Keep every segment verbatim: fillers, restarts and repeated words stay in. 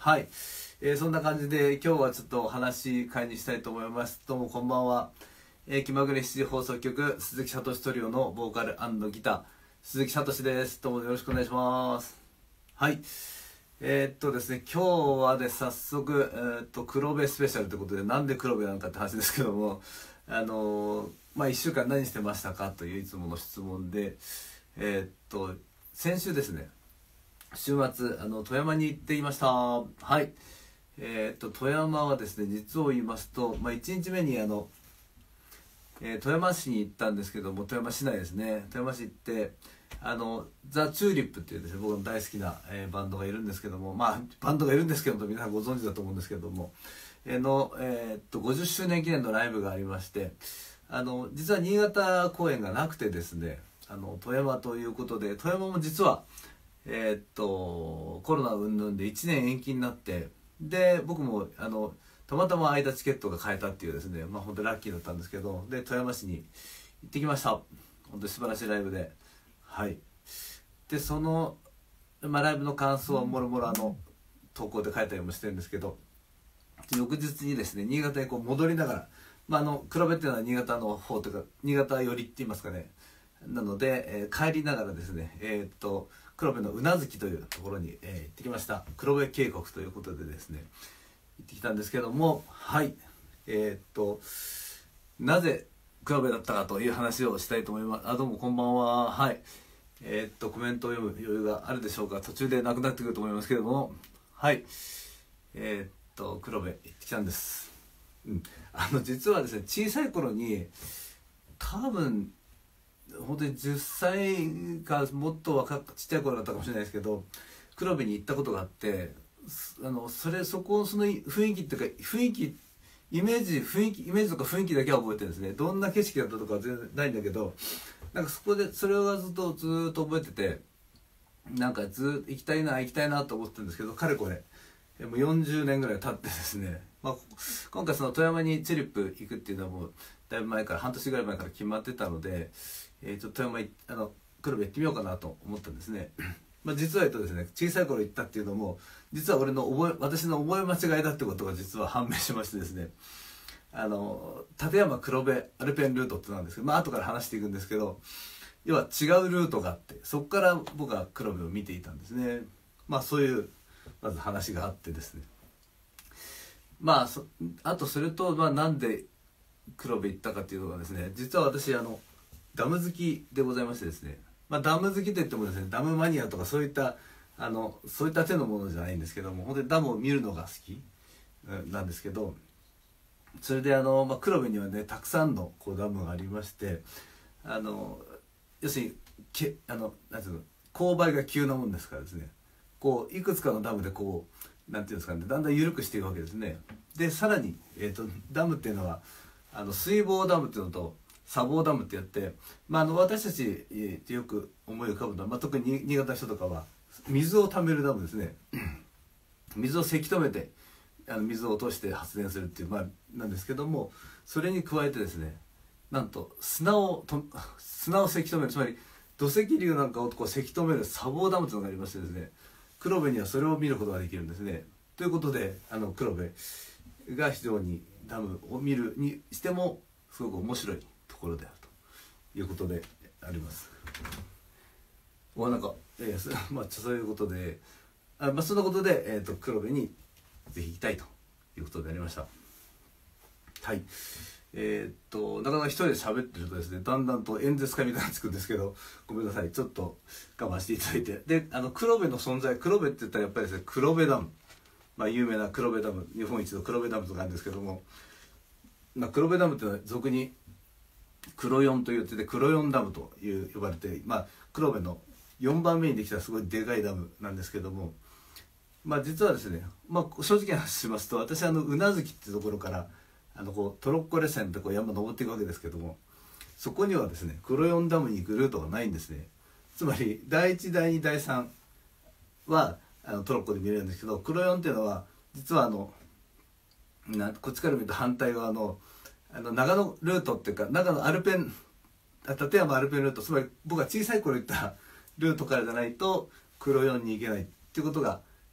はい、えー、そんな感じで今日はちょっとお話会にしたいと思います。どうもこんばんは。えー、気まぐれしちじ放送局鈴木聡トリオのボーカル&ギター鈴木聡です。どうもよろしくお願いします。はい、えー、っとですね今日はで早速、えー、っと黒部スペシャルということで、なんで黒部なのかって話ですけども、あのー、まあいっしゅうかん何してましたかといういつもの質問で、えー、っと先週ですね、週末あの富山に行っていました。はい、えー、っと富山はですね、実を言いますと、まあ、いちにちめにあの、えー、富山市に行ったんですけども、富山市内ですね、富山市行ってあのザ・チューリップっていうですね、僕の大好きな、えー、バンドがいるんですけども、まあバンドがいるんですけども、皆さんご存知だと思うんですけども、えー、の、えー、っとごじゅっしゅうねん記念のライブがありまして、あの実は新潟公演がなくてですね、あの富山ということで、富山も実はえー、っとコロナ云々でいちねん延期になって、で僕もあのたまたま空いたチケットが買えたっていうですね、まあ本当にラッキーだったんですけど、で富山市に行ってきました。本当に素晴らしいライブで、はい。でその、まあ、ライブの感想はもろもろあの投稿で書いたりもしてるんですけど、翌日にですね新潟にこう戻りながら、まあ、あの黒部っていうのは新潟の方というか新潟寄りって言いますかね、なので、えー、帰りながらですね、えー、っと黒部の宇奈月というところに、えー、行ってきました。黒部渓谷ということでですね行ってきたんですけども、はい、えー、っとなぜ黒部だったかという話をしたいと思います。あ、どうもこんばんは。はい、えー、っとコメントを読む余裕があるでしょうか。途中でなくなってくると思いますけども、はい、えー、っと黒部行ってきたんです。うん、あの実はですね、小さい頃に多分本当にじゅっさいかもっと若ちっちゃい頃だったかもしれないですけど、黒部に行ったことがあって、あのそれそこその雰囲気っていうか雰囲気イメージ雰囲気イメージとか雰囲気だけは覚えてるんですね。どんな景色だったとかは全然ないんだけど、なんかそこでそれはずっとずっと覚えてて、なんかずっと行きたいな行きたいなと思ってるんですけど、かれこれもうよんじゅうねんぐらい経ってですね、まあ、今回その富山にチューリップ行くっていうのはもうだいぶ前から半年ぐらい前から決まってたので、えー、ちょっと富山あの黒部行ってみようかなと思ったんですね。まあ実は言うとですね、小さい頃行ったっていうのも実は俺の覚え私の覚え間違いだってことが実は判明しましてですね、あの立山黒部アルペンルートってなんですけど、まあ後から話していくんですけど、要は違うルートがあって、そこから僕は黒部を見ていたんですね。まあそういうまず話があってですね、まあそあとそれと、まあ、なんで黒部行ったかっていうのがですね、実は私あのダム好きでございましてですね、まあ、ダム好きといってもですね、ダムマニアとかそういったあのそういった手のものじゃないんですけども、本当にダムを見るのが好きなんですけど、それであの、まあ、黒部にはねたくさんのこうダムがありまして、あの要するにけあのなんていうの、勾配が急なもんですからですね、こういくつかのダムでこうなんていうんですかね、だんだん緩くしていくわけですね。でさらに、えーと、ダムっていうのはあの水防ダムっていうのと砂防ダムってやって、まあ、あの私たち、えー、よく思い浮かぶのは、まあ、特に新潟の人とかは水をためるダムですね。水をせき止めてあの水を落として発電するっていう、まあ、なんですけども、それに加えてですね、なんと砂をと砂をせき止める、つまり土石流なんかをこうせき止める砂防ダムというのがありましてですね、黒部にはそれを見ることができるんですね。ということであの黒部が非常にダムを見るにしてもすごく面白いところであるということであります。おなんか、えーまあ、そういうことで、あ、まあ、そんなことで、えー、と黒部にぜひ行きたいということでありました。はい、えー、っとなかなか一人で喋ってるとですね、だんだんと演説家みたいになってくるんですけど、ごめんなさい、ちょっと我慢していただいて。であの黒部の存在、黒部って言ったらやっぱりですね、黒部ダム、まあ、有名な黒部ダム、日本一の黒部ダムとかあるんですけども、まあ、黒部ダムっていうのは俗に黒四と言ってて、黒四ダムという呼ばれて、まあ、黒部のよんばんめにできたすごいでかいダムなんですけども、まあ、実はですね、まあ、正直な話しますと、私はあの宇奈月っていうところからあのこうトロッコ列車でこう山登っていくわけですけども、そこにはですね黒四ダムに行くルートがないんですね。つまりだいいちだいにだいさんはあのトロッコで見れるんですけど、黒四っていうのは実はあのなこっちから見ると反対側のあの長野ルートっていうか、長野アルペン立山アルペンルート、つまり僕が小さい頃行ったルートからじゃないと黒四に行けないっていうことが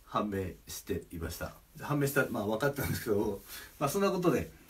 判明していました。判明した、まあ分かったんですけど、まあそんなことで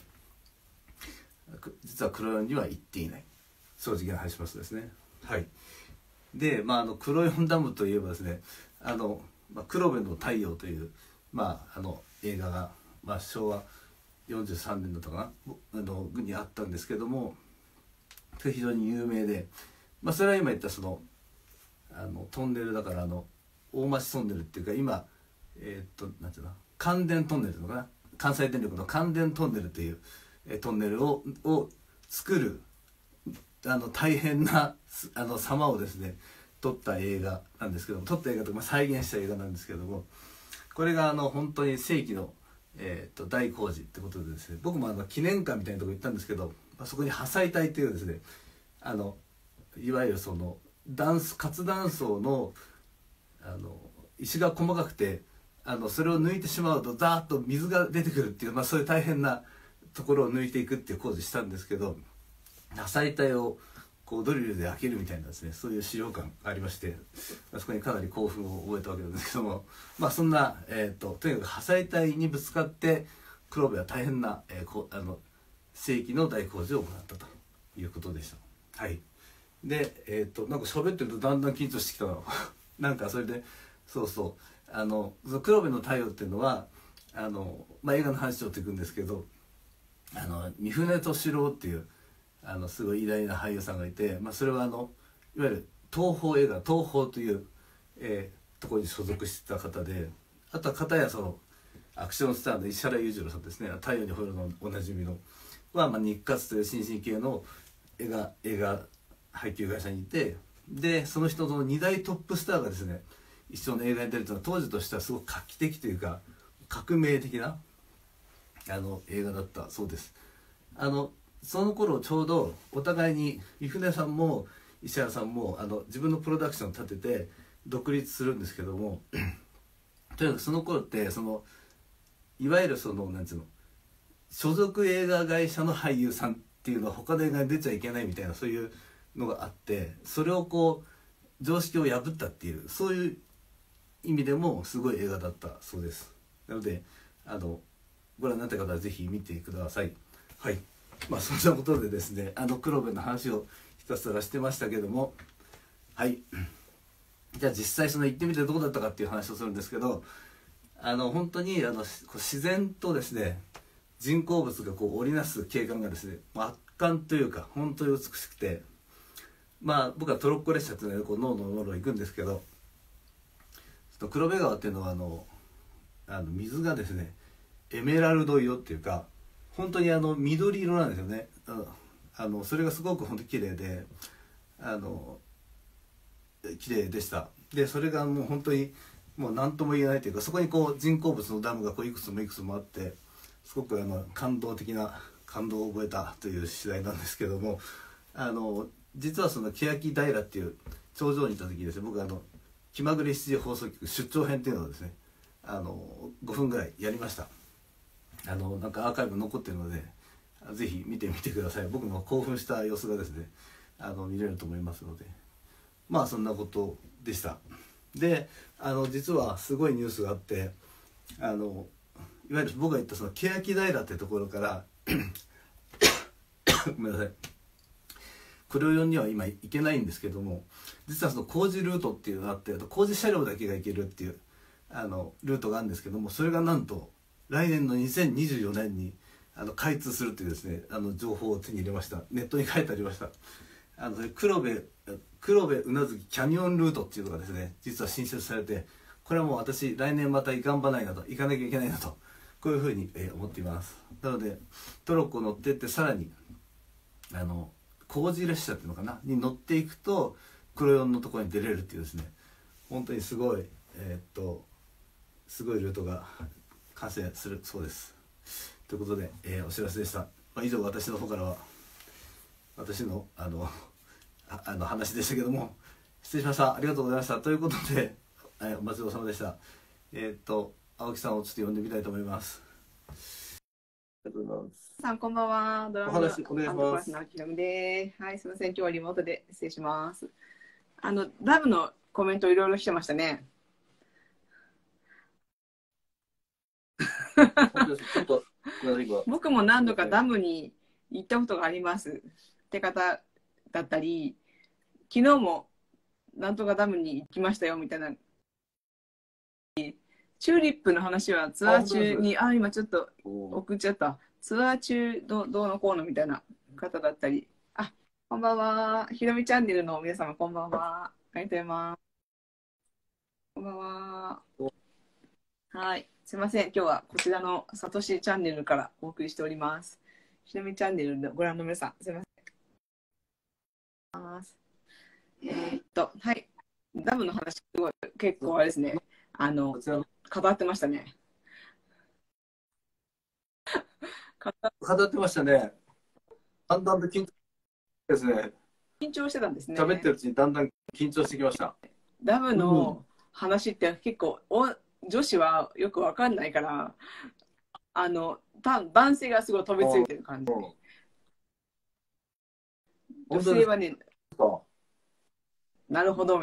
実は黒ヨンには行っていない、正直な話しますとですね。はい。で、まあ、あの黒ヨンダムといえばですね、あの、まあ、黒部の太陽という、まあ、あの映画が、まあ、しょうわよんじゅうさんねんだったかなあのにあったんですけども、非常に有名で、まあ、それは今言ったそのあのトンネルだから、あの大町トンネルっていうか、今えー、っとなんていうの、関電トンネルというのかな、関西電力の関電トンネルという、えー、トンネルをを作るあの大変なあの様をですね撮った映画なんですけども、撮った映画とか、まあ、再現した映画なんですけども、これがあの本当に世紀の、えー、と大工事ってことでですね、僕もあの記念館みたいなところ行ったんですけど、まあ、そこに破砕帯というですね、あのいわゆるその断層活断層のあの石が細かくて、あのそれを抜いてしまうとザーッと水が出てくるっていう、まあ、そういう大変なところを抜いていくっていう工事したんですけど、破砕帯をこうドリルで開けるみたいなですね、そういう資料館がありまして、そこにかなり興奮を覚えたわけなんですけども、まあそんな、えー、ととにかく破砕帯にぶつかって黒部は大変な、えー、こあの世紀の大工事を行ったということでした。はい。で、えっ、ー、となんか喋ってるとだんだん緊張してきたのなんかそれで、そうそうあの黒部の太陽っていうのはあの、まあ、映画の話をしていくんですけど、あの三船敏郎っていうあのすごい偉大な俳優さんがいて、まあ、それはあのいわゆる東宝映画東宝という、えー、ところに所属してた方で、あとは片やそのアクションスターの石原裕次郎さんですね、太陽にほえろのおなじみのは、まあ、日活という新進系の映画映画配給会社にいて、でその人のに大トップスターがですね一緒の映画に出るというのは当時としてはすごく画期的というか革命的なあの映画だったそうです。あのその頃ちょうどお互いに三船さんも石原さんもあの自分のプロダクションを立てて独立するんですけどもとにかくその頃ってそのいわゆるそのなんていうの所属映画会社の俳優さんっていうのは他の映画に出ちゃいけないみたいな、そういうのがあって、それをこう常識を破ったっていう、そういう意味でもすごい映画だったそうです。なのであのご覧になった方はぜひ見てください。はい。まあそんなことでですね、あの黒部の話をひたすらしてましたけども、はい。じゃあ実際その行ってみてどうだったかっていう話をするんですけど、あの本当にあの自然とですね人工物がこう織りなす景観がですね圧巻というか本当に美しくて、まあ僕はトロッコ列車っていうのでこう脳のものを行くんですけど、黒部川っていうのはあのあの水がですねエメラルド色っていうか本当にあの緑色なんですよね。あのそれがすごく本当に綺麗で、あの綺麗でした。でそれがもう本当にもう何とも言えないというか、そこにこう人工物のダムがこういくつもいくつもあって、すごくあの感動的な感動を覚えたという次第なんですけども、あの実はその欅平っていう頂上にいた時にですね、僕あの気まぐれしちじ放送局出張編っていうのをですねあのごふんぐらいやりました。あのなんかアーカイブ残ってるのでぜひ見てみてください。僕の興奮した様子がですねあの見れると思いますので、まあそんなことでした。であの実はすごいニュースがあって、あのいわゆる僕が言ったその欅平ってところからごめんなさい、黒ヨンには今行けないんですけども、実はその工事ルートっていうのがあって、工事車両だけが行けるっていうあのルートがあるんですけども、それがなんと来年のにせんにじゅうよねんにあの開通するというですねあの情報を手に入れました。ネットに書いてありました。あの黒部黒部宇奈月キャニオンルートっていうのがですね実は新設されて、これはもう私来年また行かんばないなと、行かなきゃいけないなと、こういうふうに、えー、思っています。なのでトロッコ乗ってってさらにあの工事列車っていうのかなに乗っていくと黒ヨンのところに出れるっていうですね、本当にすごいえー、っとすごいルートが完成するそうです。ということで、えー、お知らせでした。まあ、以上私の方からは私のあのああの話でしたけども、失礼しました。ありがとうございました。ということで、えー、お待ちどおさまでした。えー、っと青木さんをちょっと呼んでみたいと思います。ありがとうございます。 さんこんばんは。ドラおムの話お願いしパます。 ーソナルキラムです。はい、すみません。今日はリモートで失礼します。あのダムのコメントいろいろ来てましたね。 本当ですちょっとごめんなさい今僕も何度かダムに行ったことがありますって方だったり、昨日もなんとかダムに行きましたよみたいな。チューリップの話はツアー中に、あ、今ちょっと送っちゃった。ツアー中どどうのこうのみたいな方だったり、あ、こんばんは。ひろみチャンネルの皆様、こんばんは。ありがとうございます。こんばんは。はい。すいません。今日はこちらのサトシチャンネルからお送りしております。ひろみチャンネルのご覧の皆さん、すいません。えーっと、はい。ダムの話、すごい、結構あれですね。あの、 こちらの語ってましたね。 語ってましたね。だんだんと緊張ですね。 緊張してたんですね。 喋ってるうちにだんだん緊張してきました。 ダムの話って結構、お女子はよくわかんないから、あの、た男性がすごい飛びついてる感じ。女性はね、なるほど。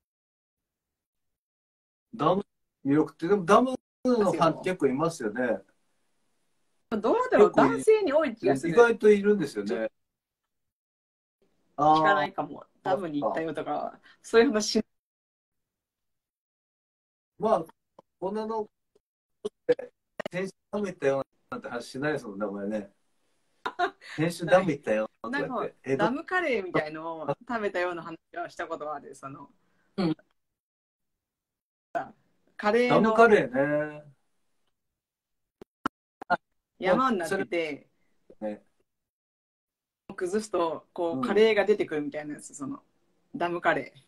ダム魅力って、でもダムのファン結構いますよね。 どうだろう、男性に多い気がする。 意外といるんですよね。 聞かないかも。ダムに行ったよとか、そういう話しまあ、女の子って先週ダム行ったよなんて話しないですもんね、お前ね。先週ダム行ったよとかなんかって。 ダムカレーみたいのを食べたような話はしたことがある。その、うん、カレーのダムカレーね。 山になってて、 ね、 崩すとこうカレーが出てくるみたいなやつ、そのダムカレ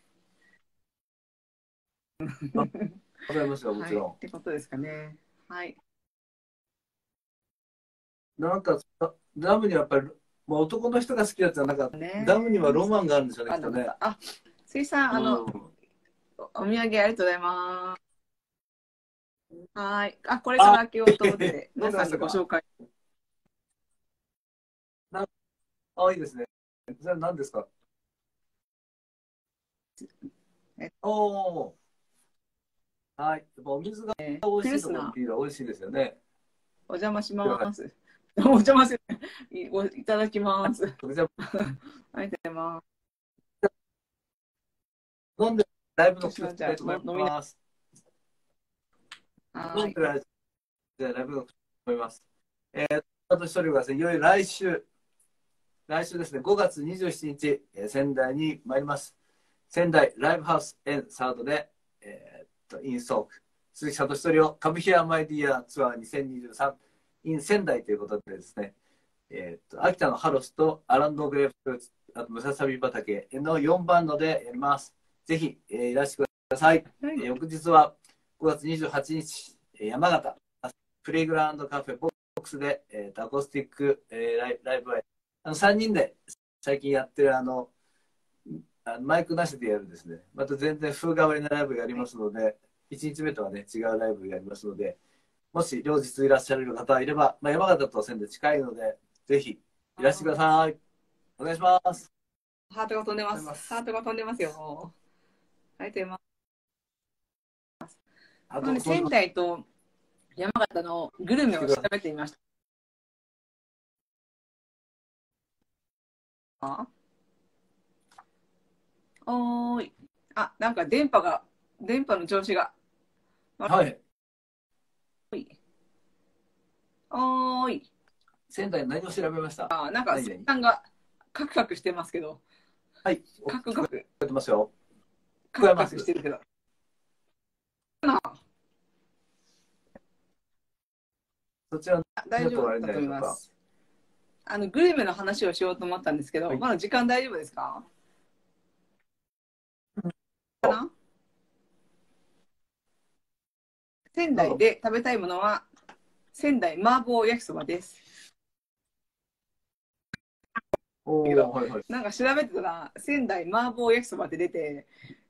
ー。わかりますよ、もちろん、 はい。ってことですかね。はい。 なんか、ダムにはやっぱり、まあ、男の人が好きなやつはなんか、ね、ダムにはロマンがあるんですよね、きっとね。 あ、水さん、あの、うん、お土産ありがとうございます。はい。あ、これから開けようと思って、皆さんにご紹介。 なあ、いいですね。それは何ですか？おお。はい。やっぱお水が美味しいところのビールは美味しいですよね。 お邪魔します。お邪魔する。いただきます。ありがとうございます。 飲んでライブの聞きたいと思います。飲んでライブの聞きたいと思います。えー、あと一人がですね、いよいよ来週、来週ですね、ごがつにじゅうしちにち、えー、仙台に参ります。仙台ライブハウス エヌ サードで、えー、っと、インソーク、鈴木聡トリオ、カムヒアマイディアツアーにせんにじゅうさん in 仙台ということでですね、えー、っと、秋田のハロスとアランドグレープフルーツ、あとムササビ畑のよんバンドでやります。ぜひ、えー、いらしてください。はい、えー、翌日はごがつにじゅうはちにち、山形、プレイグラウンドカフェボックスで、えー、アコースティック、えー、ライライブへ、あのさんにんで最近やってるあの、あのマイクなしでやるですね、また全然風変わりなライブやりますので、いちにちめとはね、違うライブやりますので、もし両日いらっしゃる方いれば、まあ、山形と仙台近いので、ぜひいらしてください。お願いします。 ハートが飛んでます。ハートが飛んでますよ。ありがとうございます。あと仙台と山形のグルメを調べてみました。あおーい。あ、なんか電波が、電波の調子が。 はい。 おーい。 仙台何を調べました？ あ、なんか、先端がカクカクしてますけど。 はい。 カクカク。 やってますよ。 カクカクしてるけど。なそちら大丈夫だと思います。あのグルメの話をしようと思ったんですけど、はい、まだ時間大丈夫ですか？かな？仙台で食べたいものは仙台麻婆焼きそばです。 おー、はいはい、 なんか調べてたら仙台麻婆焼きそばって出て、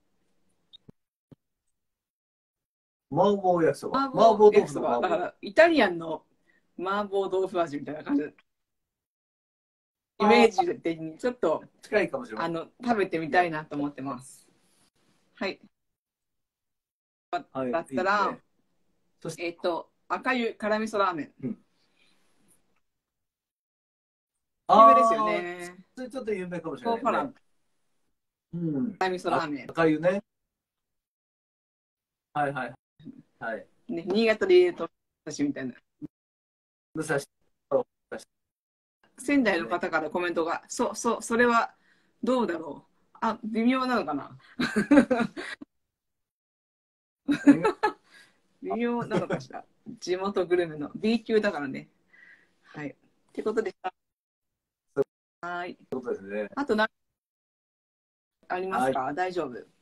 麻婆焼きそば、 麻婆焼きそばだからイタリアンの麻婆豆腐味みたいな感じで、イメージ的にちょっと近いかもしれない。 あの食べてみたいなと思ってます。はい。だったら、はい、いいね、えっと赤湯辛味噌ラーメン。 うん、 有名ですよね。 それちょっと有名かもしれないね。うん。 辛味噌ラーメン。 赤湯ね。はいはい。はい。 ね、新潟で言うと、私みたいな。 武蔵。 仙台の方からコメントが、そう、そう、それはどうだろう。あ、微妙なのかな。微妙なのかしら。地元グルメの B 級だからね。はい。ってことでした。はい。 そうですね。 あと何ありますか、はい、大丈夫。い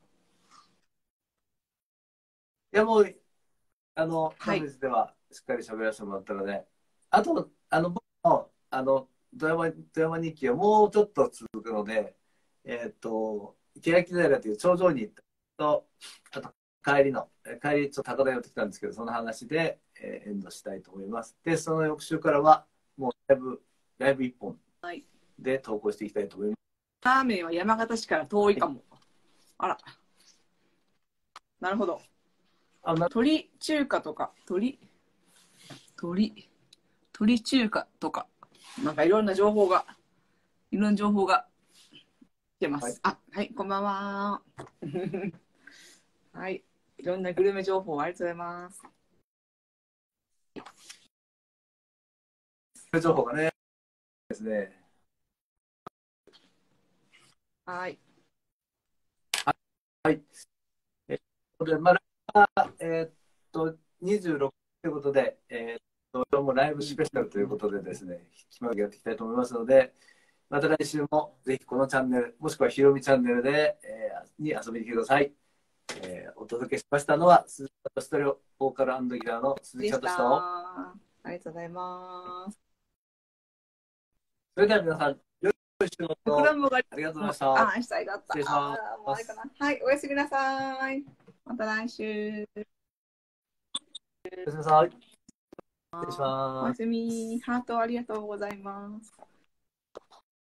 や、もう、あの、はい、ではしっかり喋らせてもらったので、あと、あの、僕の、あの、富山、富山日記はもうちょっと続くので、えっと、欅平という頂上に行ったと、あと、帰りの、帰りちょっと高台寄ってきたんですけど、その話で、えー、エンドしたいと思います。で、その翌週からは、もうライブ、ライブ一本で投稿していきたいと思います。 ラーメンは山形市から遠いかも。はい、あら。なるほど。あ、鳥中華とか、鳥、鳥、鳥中華とか、なんかいろんな情報が、いろんな情報が来てます。はい、あ、はい、こんばんは。はい、いろんなグルメ情報ありがとうございます。 情報がね、ですね。 はい。 はい。えっと、で、まあ、えー、っと、にじゅうろくということで、えー、っと、今日もライブスペシャルということでですね、気まぐれやっていきたいと思いますので、また来週もぜひこのチャンネル、もしくはひろみチャンネルで、えー、に遊びに来てください。えー、お届けしましたのは、鈴木聡とりボーカル&ギターの鈴木聡と。 ありがとうございます。 それでは皆さん、良い週末をありがとうございました。 あ、明日だった。失礼します。はい、おやすみなさい。また来週。 おやすみなさい。失礼します。 おやすみ。ハートありがとうございます。